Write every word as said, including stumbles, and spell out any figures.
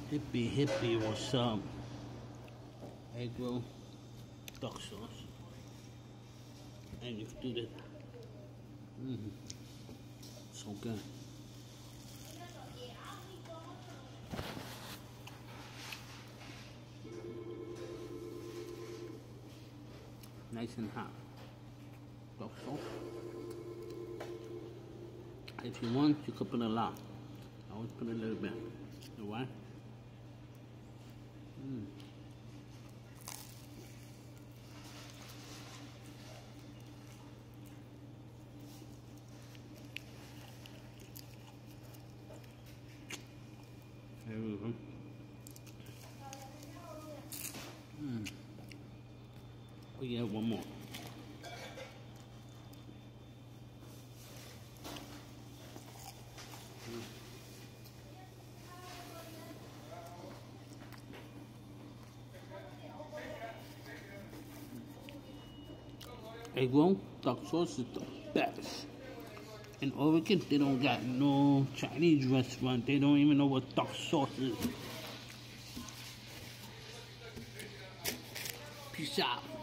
Hippie, hippie, what's up? Egg roll, duck sauce. And you can do that. Mm-hmm. So good. Nice and hot. Duck sauce. If you want, you could put a lot. I always put a little bit. You know why? Mm. There we go. Mm. Oh yeah, one more. Egg roll, duck sauce is the best. In Oregon, they don't got no Chinese restaurant. They don't even know what duck sauce is. Peace out.